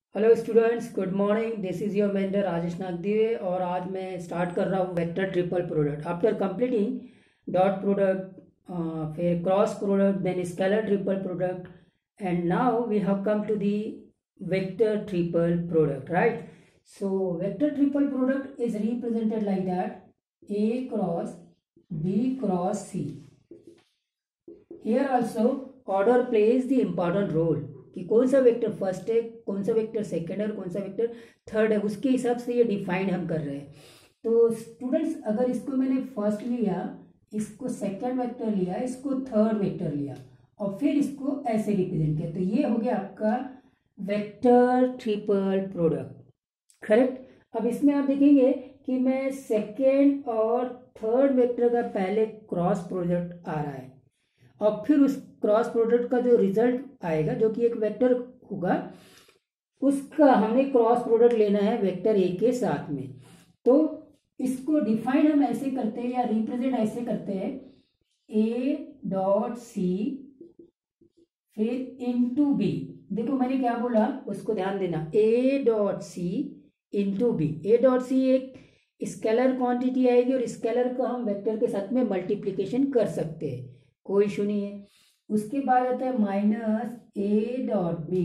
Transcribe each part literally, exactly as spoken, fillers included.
Hello students, good morning. This is your mentor Rajesh Nagdive और आज मैं स्टार्ट कर रहा हूँ vector triple product after completing dot product, फिर cross product, then scalar triple product, and now we have come to the vector triple product, right? So vector triple product is represented like that A cross B cross C. Here also order plays the important role कि कौन सा vector first है, कौन सा vector second है और कौन सा वेक्टर थर्ड है, उसके हिसाब से ये डिफाइन हम कर रहे हैं। तो स्टूडेंट्स, अगर इसको मैंने फर्स्ट लिया, इसको सेकंड वेक्टर लिया, इसको थर्ड वेक्टर लिया और फिर इसको ऐसे रिप्रेजेंट किया, तो ये हो गया आपका वेक्टर ट्रिपल प्रोडक्ट, करेक्ट। अब इसमें आप देखेंगे कि मैं सेकेंड और थर्ड वेक्टर का पहले क्रॉस प्रोडक्ट आ रहा है और फिर उस क्रॉस प्रोडक्ट का जो रिजल्ट आएगा, जो कि एक वेक्टर होगा, उसका हमने क्रॉस प्रोडक्ट लेना है वेक्टर ए के साथ में। तो इसको डिफाइन हम ऐसे करते हैं या रिप्रेजेंट ऐसे करते हैं, ए डॉट सी फिर इनटू बी। देखो मैंने क्या बोला, उसको ध्यान देना, A dot C into B. A dot C एक स्केलर क्वांटिटी आएगी और स्केलर को हम वेक्टर के साथ में मल्टीप्लीकेशन कर सकते हैं, कोई इशू नहीं है। उसके बाद आता है minus A dot B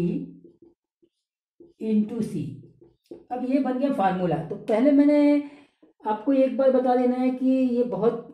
into C. अब ये बन गया फार्मूला। तो पहले मैंने आपको एक बार बता देना है कि ये बहुत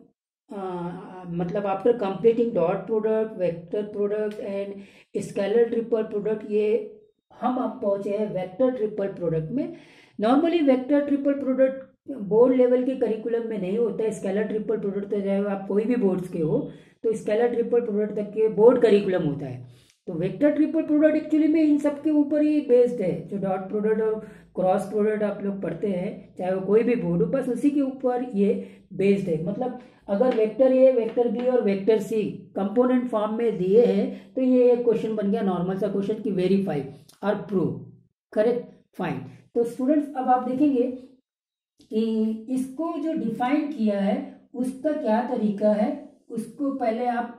आ, मतलब after completing dot product, vector product and scalar triple product, ये हम अब पहुंचे हैं वेक्टर ट्रिपल प्रोडक्ट में। Normally vector triple product board level के करिकुलम में नहीं होता है। स्केलर ट्रिपल प्रोडक्ट तो चाहे आप कोई भी बोर्ड्स के हो, तो स्केलर ट्रिपल प्रोडक्ट तक के बोर्ड करिकुलम होता है। तो वेक्टर ट्रिपल प्रोडक्ट एक्चुअली में इन सब के ऊपर ही बेस्ड है। जो डॉट प्रोडक्ट और क्रॉस प्रोडक्ट आप लोग पढ़ते हैं, चाहे वो कोई भी बोर्ड हो, बस उसी के ऊपर ये बेस्ड है। मतलब अगर वेक्टर ए, वेक्टर बी और वेक्टर सी कंपोनेंट फॉर्म में दिए हैं, तो ये एक क्वेश्चन बन गया, नॉर्मल सा क्वेश्चन कि वेरीफाई और प्रूव, करेक्ट, फाइन। तो स्टूडेंट्स, अब आप देखेंगे कि इसको जो डिफाइन किया है उसका क्या तरीका है, उसको पहले आप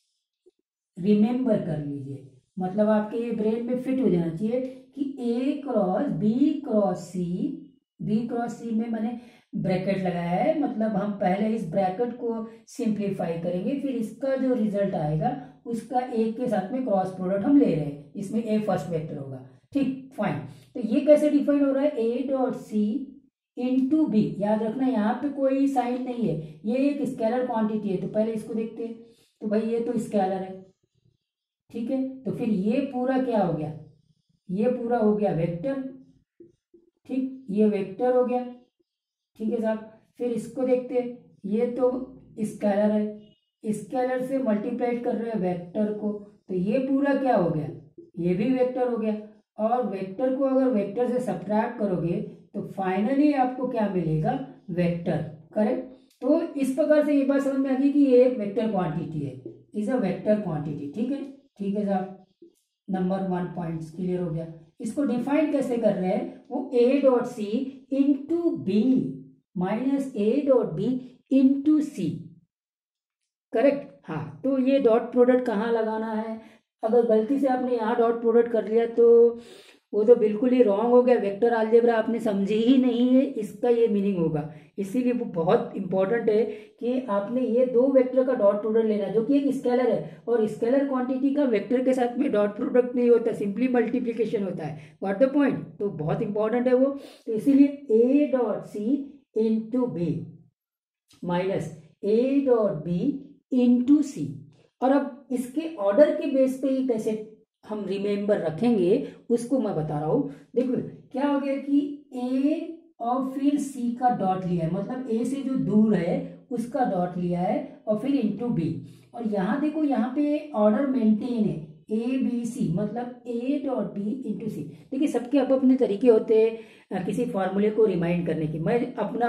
रिमेंबर कर लीजिए। मतलब आपके ये ब्रेन में फिट हो जाना चाहिए कि A cross B cross C, B cross C में मैंने ब्रैकेट लगाया है, मतलब हम पहले इस ब्रैकेट को सिंप्लीफाई करेंगे, फिर इसका जो रिजल्ट आएगा उसका ए के साथ में क्रॉस प्रोडक्ट हम ले रहे हैं, इसमें ए फर्स्ट वेक्टर होगा, ठीक, फाइन। तो ये कैसे डिफाइन हो रहा है, A dot C into B. याद रखना यहाँ पे कोई साइन नहीं है, ये एक स्केलर क्वांटिटी है। तो पहले इसको देखते हैं, तो भाई ये तो स्केलर है, ठीक है। तो फिर ये पूरा क्या हो गया, ये पूरा हो गया वेक्टर, ठीक, ये वेक्टर हो गया, ठीक है साहब। फिर इसको देखते हैं, ये तो स्केलर है, स्केलर से मल्टीप्लाई कर रहे हैं वेक्टर को, तो ये पूरा क्या हो गया, ये भी वेक्टर हो गया। और वेक्टर को अगर वेक्टर से सब्ट्रैक्ट करोगे तो फाइनली आपको क्या मिलेगा, वेक्टर, करेक्ट। तो इस प्रकार से ये बात समझ में आ गई कि ये एक वेक्टर क्वांटिटी है, इज अ वेक्टर क्वांटिटी, ठीक है, ठीक है साहब। नंबर वन पॉइंट क्लियर हो गया। इसको डिफाइन कैसे कर रहे हैं, वो A dot C into B minus A dot B into C, correct. हाँ, तो ये डॉट प्रोडक्ट कहाँ लगाना है, अगर गलती से आपने यहाँ डॉट प्रोडक्ट कर लिया तो वो तो बिल्कुल ही रॉन्ग हो गया, वेक्टर अलजेब्रा आपने समझी ही नहीं है, इसका ये मीनिंग होगा। इसीलिए वो बहुत इंपॉर्टेंट है कि आपने ये दो वेक्टर का डॉट प्रोडक्ट लेना है, जो कि एक स्केलर है, और स्केलर क्वांटिटी का वेक्टर के साथ में डॉट प्रोडक्ट नहीं होता, सिंपली मल्टीप्लीकेशन होता है। व्हाट द पॉइंट, तो बहुत इंपॉर्टेंट है वो। तो इसीलिए A dot C into B minus A dot B into C. और अब इसके ऑर्डर के बेस पे ही कैसे हम रिमेंबर रखेंगे उसको मैं बता रहा हूं। देखो क्या हो गया कि ए और फिर सी का डॉट लिया है, मतलब ए से जो दूर है उसका डॉट लिया है, और फिर इंटू बी। और यहां देखो, यहाँ पे ऑर्डर मेंटेन है, ए बी सी, मतलब A dot B into C. देखिए सबके अब अपने तरीके होते हैं किसी फॉर्मूले को रिमाइंड करने की। मैं अपना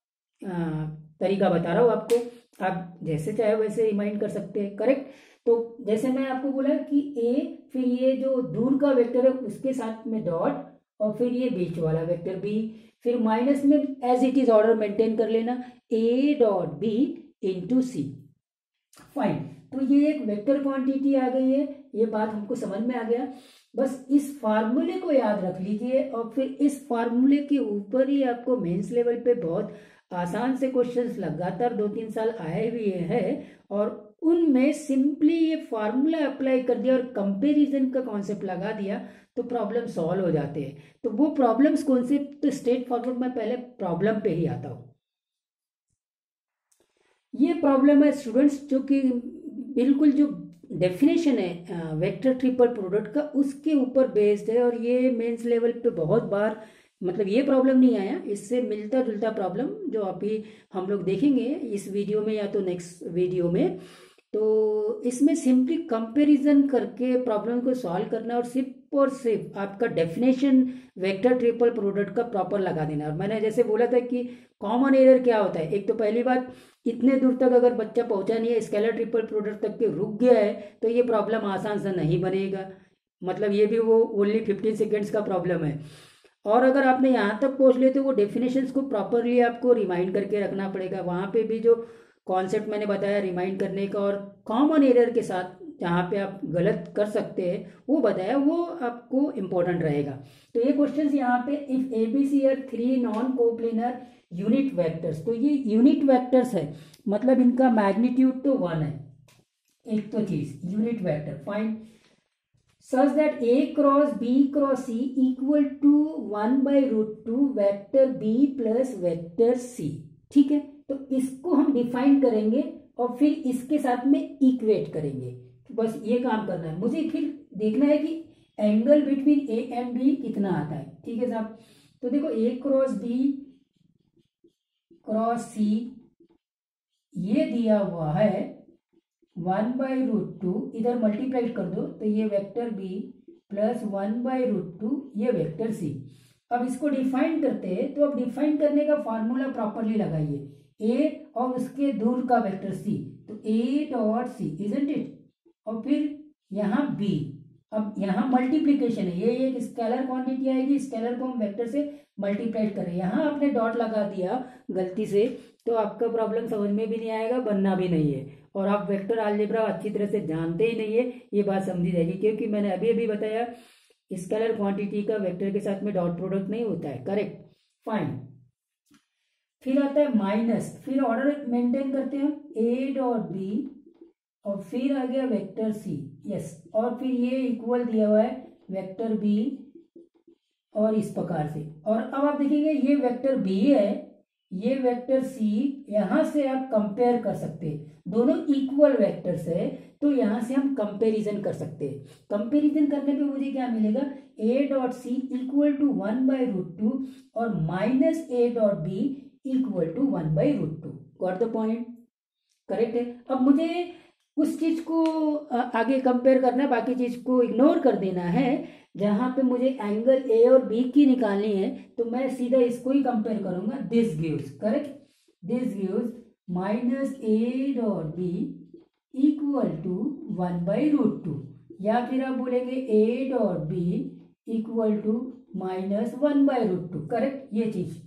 आ, तरीका बता रहा हूँ आपको, आप जैसे चाहे वैसे रिमाइंड कर सकते हैं, करेक्ट। तो जैसे मैं आपको बोला कि ए, फिर ये जो दूर का वेक्टर है उसके साथ में डॉट, और फिर ये बीच वाला वेक्टर बी, फिर माइनस में as it is order maintain कर लेना, A dot B into C, fine. तो ये एक वेक्टर क्वांटिटी आ गई है, ये बात हमको समझ में आ गया। बस इस फार्मूले को याद रख लीजिए और फिर इस फार्मूले के ऊपर ही आपको मेंस लेवल पे बहुत आसान से क्वेश्चंस लगातार दो तीन साल आए हुए हैं और उनमें सिंपली ये फार्मूला अप्लाई कर दिया और कंपैरिजन का कॉन्सेप्ट लगा दिया तो प्रॉब्लम सॉल्व हो जाते हैं। तो वो प्रॉब्लम्स कौन से, तो स्ट्रेट फॉरवर्ड मैं पहले प्रॉब्लम पे ही आता हूँ। ये प्रॉब्लम है स्टूडेंट्स जो कि बिल्कुल जो डेफिनेशन है वेक्टर ट्रिपल प्रोडक्ट का उसके ऊपर बेस्ड है और ये मेंस लेवल पे बहुत बार मतलब ये प्रॉब्लम नहीं आया, इससे मिलता जुलता प्रॉब्लम जो अभी हम लोग देखेंगे इस वीडियो में या तो नेक्स्ट वीडियो में। तो इसमें सिंपली कंपैरिजन करके प्रॉब्लम को सॉल्व करना और सिर्फ और सिर्फ आपका डेफिनेशन वेक्टर ट्रिपल प्रोडक्ट का प्रॉपर लगा देना। और मैंने जैसे बोला था कि कॉमन एरर क्या होता है, एक तो पहली बात इतने दूर तक अगर बच्चा पहुंचा नहीं है, स्केलर ट्रिपल प्रोडक्ट तक के रुक गया है तो ये प्रॉब्लम आसान से नहीं बनेगा, मतलब ये भी वो ओनली फिफ्टीन सेकेंड्स का प्रॉब्लम है। और अगर आपने यहाँ तक पहुँच लिए तो वो डेफिनेशंस को प्रॉपरली आपको रिमाइंड करके रखना पड़ेगा, वहाँ पे भी जो कॉन्सेप्ट मैंने बताया रिमाइंड करने का और कॉमन एरर के साथ जहाँ पे आप गलत कर सकते हैं वो बताया, वो आपको इम्पोर्टेंट रहेगा। तो ये क्वेश्चंस यहाँ पे if A B C are three non coplanar unit vectors, तो ये यूनिट वेक्टर्स है मतलब इनका मैग्नीट्यूड तो वन है, एक तो चीज unit vector find such that a cross b cross c equal to one by root two vector b plus vector c। ठीक है, तो इसको हम डिफाइन करेंगे और फिर इसके साथ में इक्वेट करेंगे। तो बस ये काम करना है, मुझे फिर देखना है कि angle between a and b कितना आता है। ठीक है साहब, तो देखो a cross b cross c ये दिया हुआ है वन बाई रूट टू, इधर मल्टीप्लाई कर दो तो ये vector B plus one by root two ये वेक्टर सी। अब इसको डिफाइन करते हैं तो अब डिफाइन करने का फॉर्मूला प्रॉपरली लगाइए, ए और उसके दूर का वेक्टर सी, तो A dot C isn't it, और फिर यहाँ बी। अब यहाँ मल्टीप्लीकेशन है, ये एक स्केलर क्वांटिटी आएगी, स्केलर को हम वेक्टर से मल्टीप्लाई करें, यहाँ आपने डॉट लगा दिया गलती से तो आपका प्रॉब्लम समझ में भी नहीं आएगा, बनना भी नहीं है और आप वेक्टर अलजेब्रा अच्छी तरह से जानते ही नहीं है, ये बात समझी जाएगी क्योंकि मैंने अभी अभी बताया स्केलर क्वांटिटी का वेक्टर के साथ में डॉट प्रोडक्ट नहीं होता है। Correct, fine. फिर आता है माइनस, फिर ऑर्डर मेंटेन करते हैं ए डॉट बी और फिर आ गया वेक्टर सी, यस, और फिर ये इक्वल दिया हुआ है वेक्टर बी और इस प्रकार से। और अब आप देखेंगे ये वेक्टर बी है, ये वेक्टर सी, यहां से आप कंपेयर कर सकते हैं, दोनों इक्वल वेक्टर्स है तो यहां से हम कंपैरिजन कर सकते हैं। कंपैरिजन करने पे मुझे क्या मिलेगा, A dot C equal to one by root two और minus A dot B equal to one by root two. Got the point, correct है। अब मुझे उस चीज को आगे कंपेयर करना है, बाकी चीज को इग्नोर कर देना है। जहां पे मुझे एंगल ए और बी की निकालनी है तो मैं सीधा इसको ही कंपेयर करूंगा, this gives, correct, this gives minus A dot B equal to one by root two, या फिर आप बोलेंगे A dot B equal to minus one by root two. Correct, ये चीज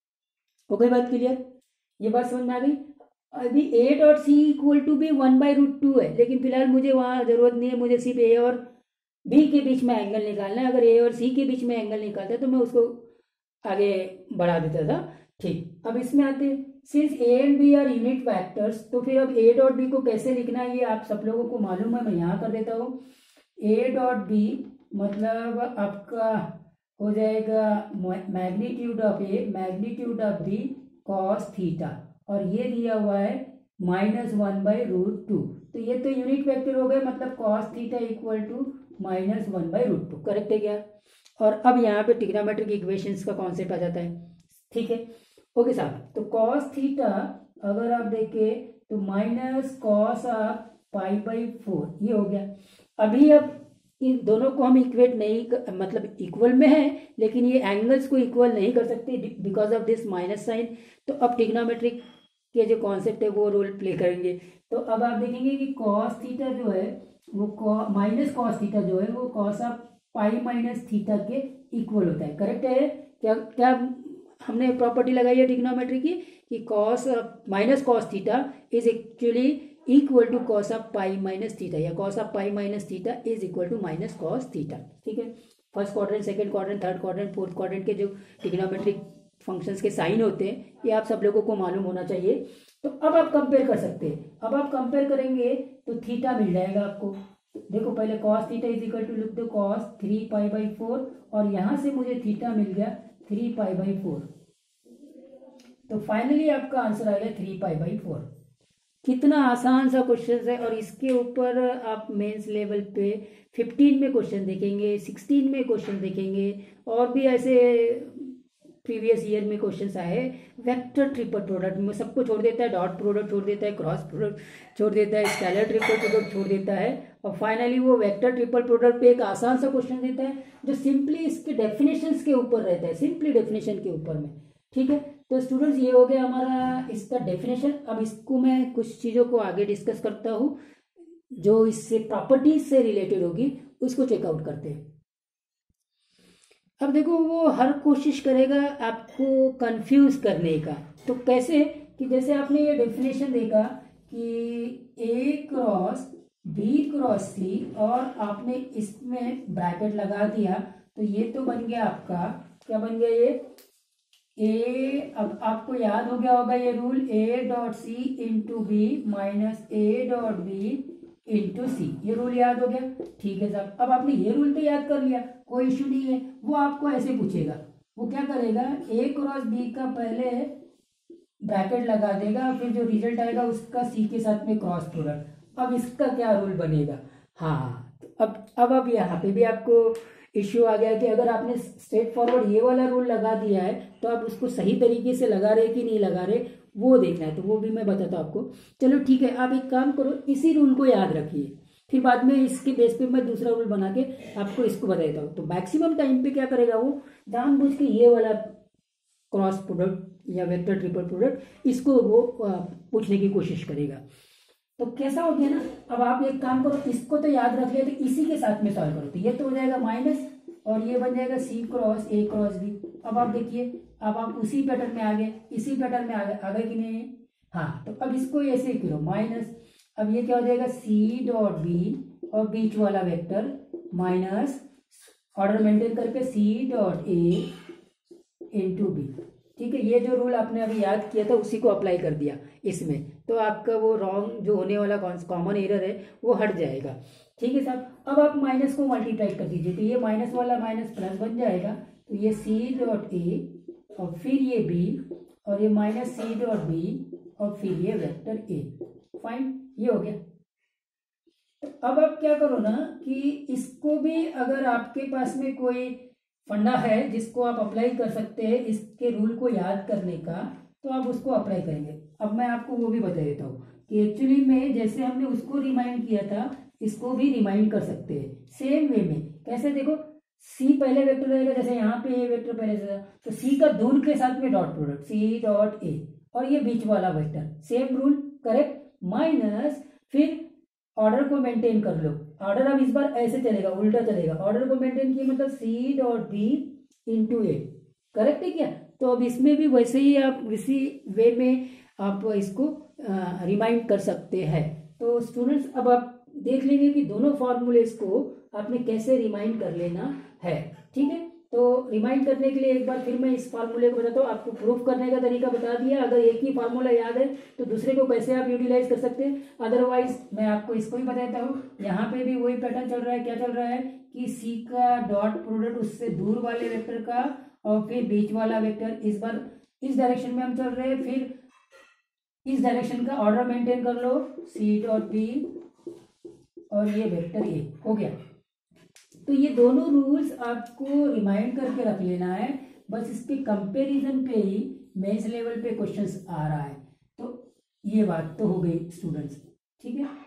हो गई, बात क्लियर, ये बात समझ में आ गई। अभी A dot C equal to भी वन बाई रूट टू है, लेकिन फिलहाल मुझे वहां जरूरत नहीं है, मुझे सिर्फ ए और बी के बीच में एंगल निकालना है। अगर ए और सी के बीच में एंगल निकालता तो मैं उसको आगे बढ़ा देता था। ठीक, अब इसमें आते हैं, since A and B are unit vectors, तो फिर अब ए डॉट बी को कैसे लिखना है ये आप सब लोगों को मालूम है, मैं यहाँ कर देता हूँ। ए डॉट बी मतलब आपका हो जाएगा magnitude of A magnitude of B cos theta, और ये दिया हुआ है minus one by root two, तो ये तो यूनिट वेक्टर हो गए, मतलब cos theta equal to minus one by root two. Correct है क्या। और अब यहाँ पे ट्रिग्नोमेट्रिक इक्वेशंस का कॉन्सेप्ट आ जाता है। ठीक है, ओके साहब, तो कॉस थीटा अगर आप देखें तो minus cos of pi by four, ये हो गया। अभी अब इन दोनों को हम इक्वेट नहीं कर, मतलब इक्वल में है लेकिन ये एंगल्स को इक्वल नहीं कर सकते because of this minus sign, तो अब ट्रिग्नोमेट्रिक के जो कॉन्सेप्ट है वो रोल प्ले करेंगे। तो अब आप देखेंगे कि कॉस थीटा जो है वो माइनस कॉस थीटा जो है वो cos of pi minus theta के इक्वल होता है। करेक्ट है क्या, क्या हमने प्रॉपर्टी लगाई है ट्रिग्नोमेट्री की कि cos minus cos theta is actually equal to cos of pi minus theta, या cos of pi minus theta is equal to minus cos theta. ठीक है, first quadrant, second quadrant, third quadrant, fourth quadrant के जो trigonometric functions के sign होते हैं ये आप सब लोगों को मालूम होना चाहिए। तो अब आप कंपेयर कर सकते हैं। अब आप कंपेयर करेंगे तो थीटा मिल जाएगा आपको। देखो पहले cos theta is equal to लिख दो cos three pi by four, और यहां से मुझे थीटा मिल गया थ्री पाई बाई फोर। तो फाइनली आपका आंसर आ गया थ्री पाई बाई फोर। कितना आसान सा क्वेश्चन है, और इसके ऊपर आप मेंस लेवल पे फिफ्टीन में क्वेश्चन देखेंगे, सिक्सटीन में क्वेश्चन देखेंगे, और भी ऐसे प्रीवियस ईयर में क्वेश्चंस आए। वेक्टर ट्रिपल प्रोडक्ट में सबको छोड़ देता है, डॉट प्रोडक्ट छोड़ देता है, क्रॉस प्रोडक्ट छोड़ देता है, स्केलर ट्रिपल प्रोडक्ट छोड़ देता है, और फाइनली वो वेक्टर ट्रिपल प्रोडक्ट पे एक आसान सा क्वेश्चन देता है जो सिंपली इसके डेफिनेशंस के ऊपर रहता है, सिंपली डेफिनेशन के ऊपर में। ठीक है, तो स्टूडेंट्स ये हो गया हमारा इसका डेफिनेशन। अब इसको मैं कुछ चीज़ों को आगे डिस्कस करता हूँ जो इससे प्रॉपर्टीज से रिलेटेड होगी, उसको चेकआउट करते हैं। अब देखो वो हर कोशिश करेगा आपको कंफ्यूज करने का। तो कैसे कि जैसे आपने ये डेफिनेशन देखा कि A cross B cross C, और आपने इसमें ब्रैकेट लगा दिया, तो ये तो बन गया आपका, क्या बन गया ये ए। अब आपको याद हो गया होगा ये rule, A dot C into B minus A dot B into C, ये रूल याद हो गया। ठीक है साहब, अब आपने ये रूल तो याद कर लिया, कोई इश्यू नहीं है। वो आपको ऐसे पूछेगा, वो क्या करेगा, ए क्रॉस बी का पहले ब्रैकेट लगा देगा, फिर जो रिजल्ट आएगा उसका सी के साथ में क्रॉस प्रोडक्ट। अब इसका क्या रूल बनेगा, हाँ तो अब अब अब यहाँ पे भी आपको इश्यू आ गया कि अगर आपने स्ट्रेट फॉरवर्ड ये वाला रूल लगा दिया है तो आप उसको सही तरीके से लगा रहे कि नहीं लगा रहे वो देखना है, तो वो भी मैं बताता हूँ आपको। चलो ठीक है, आप एक काम करो, इसी रूल को याद रखिए, फिर बाद में इसके बेस पे मैं दूसरा रूल बना के आपको इसको बता देता हूँ। तो मैक्सिमम टाइम पे क्या करेगा वो, जानबूझ के ये वाला क्रॉस प्रोडक्ट या वेक्टर ट्रिपल प्रोडक्ट इसको वो पूछने की कोशिश करेगा। तो कैसा हो गया ना, अब आप एक काम करो, इसको तो याद रख लिया, तो इसी के साथ में सॉल्व करो, तो ये तो हो जाएगा माइनस, और ये बन जाएगा C cross A cross B. अब आप देखिए, अब आप उसी पैटर्न में आ गए, इसी पैटर्न में आ गए, आ गए कि नहीं, हाँ। तो अब इसको ऐसे करो माइनस, अब ये क्या हो जाएगा सी डॉट बी, और बीच वाला वेक्टर माइनस ऑर्डर मेंटेन करके C dot A into B. ठीक है, ये जो रूल आपने अभी याद किया था उसी को अप्लाई कर दिया इसमें, तो आपका वो रॉन्ग जो होने वाला कॉमन एरर है वो हट जाएगा। ठीक है साहब, अब आप माइनस को मल्टीप्लाई कर दीजिए, तो ये माइनस वाला माइनस प्लस बन जाएगा, तो ये सी डॉट ए और फिर ये बी, और ये माइनस सी डॉट बी और फिर ये वेक्टर ए। फाइन, ये हो गया। तो अब आप क्या करो ना कि इसको भी अगर आपके पास में कोई फंडा है जिसको आप अप्लाई कर सकते हैं इसके रूल को याद करने का, तो आप उसको अप्लाई करेंगे। अब मैं आपको वो भी बता देता हूँ कि एक्चुअली में जैसे हमने उसको रिमाइंड किया था, इसको भी रिमाइंड कर सकते हैं सेम वे में। कैसे, देखो सी पहले वेक्टर रहेगा, जैसे यहाँ पे ये वेक्टर पहले से था, तो सी का दूर के साथ में dot product C dot A, और ये बीच वाला vector same rule, correct, minus फिर ऑर्डर को मेंटेन कर लो। ऑर्डर अब इस बार ऐसे चलेगा, उल्टा चलेगा, ऑर्डर को मेंटेन किया मतलब C dot B into A, correct है क्या। तो अब इसमें भी वैसे ही आप इसी वे में आप इसको रिमाइंड कर सकते हैं। तो स्टूडेंट्स अब आप देख लेंगे कि दोनों फॉर्मूलेस को आपने कैसे रिमाइंड कर लेना है। ठीक है, तो रिमाइंड करने के लिए एक बार फिर मैं इस फार्मूले को बताता हूँ, आपको प्रूफ करने का तरीका बता दिया। अगर एक ही फार्मूला याद है तो दूसरे को कैसे आप यूटिलाइज कर सकते हैं, अदरवाइज मैं आपको इसको ही बताता हूँ। यहाँ पे भी वही पैटर्न चल रहा है, क्या चल रहा है कि सी का डॉट प्रोडक्ट उससे दूर वाले वेक्टर का और फिर बीच वाला वेक्टर, इस बार इस डायरेक्शन में हम चल रहे हैं, फिर इस डायरेक्शन का ऑर्डर मेंटेन कर लो, सी डॉट बी और ये वेक्टर ए हो गया। तो ये दोनों रूल्स आपको रिमाइंड करके रख लेना है, बस इसके कंपैरिजन पे ही मेंस लेवल पे क्वेश्चंस आ रहा है। तो ये बात तो हो गई स्टूडेंट्स, ठीक है,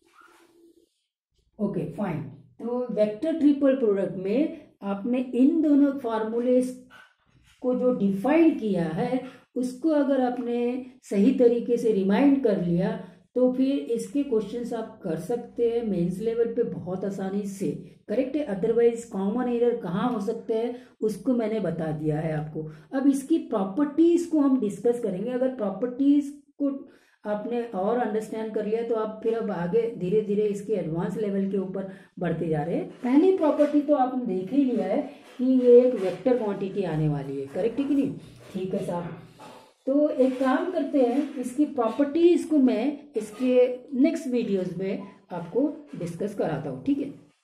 ओके फाइन। तो वेक्टर ट्रिपल प्रोडक्ट में आपने इन दोनों फार्मूलेस को जो डिफाइन किया है उसको अगर आपने सही तरीके से रिमाइंड कर लिया तो फिर इसके क्वेश्चंस आप कर सकते हैं मेंस लेवल पे बहुत आसानी से, करेक्ट है। अदरवाइज कॉमन एरर कहाँ हो सकते हैं उसको मैंने बता दिया है आपको। अब इसकी प्रॉपर्टीज को हम डिस्कस करेंगे। अगर प्रॉपर्टीज को आपने और अंडरस्टैंड कर लिया तो आप फिर अब आगे धीरे धीरे इसके एडवांस लेवल के ऊपर बढ़ते जा रहे हैं। पहली प्रॉपर्टी तो आपने देख ही लिया है कि ये एक वेक्टर क्वांटिटी आने वाली है, करेक्ट है कि नहीं? ठीक है साहब, तो एक काम करते हैं, इसकी प्रॉपर्टीज को मैं इसके नेक्स्ट वीडियोस में आपको डिस्कस कराता हूँ, ठीक है।